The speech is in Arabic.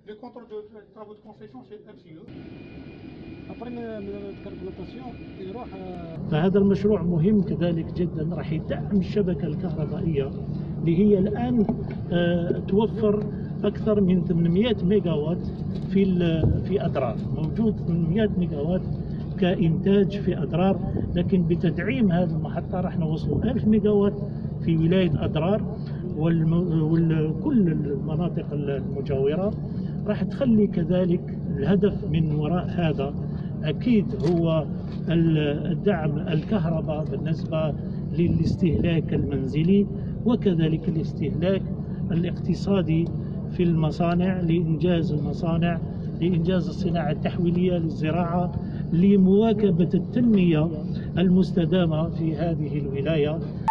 Le contrôle de travaux de concession, c'est MCE. فهذا المشروع مهم كذلك جدا، راح يدعم الشبكة الكهربائية اللي هي الآن توفر أكثر من 800 ميجا وات في أدرار. موجود 800 ميجا وات كإنتاج في أدرار، لكن بتدعيم هذه المحطة راح نوصل 1000 ميجا وات في ولاية أدرار وكل المناطق المجاورة. راح تخلي كذلك الهدف من وراء هذا أكيد هو الدعم الكهرباء بالنسبة للاستهلاك المنزلي، وكذلك الاستهلاك الاقتصادي في المصانع، لإنجاز المصانع، لإنجاز الصناعة التحويلية للزراعة، لمواكبة التنمية المستدامة في هذه الولاية.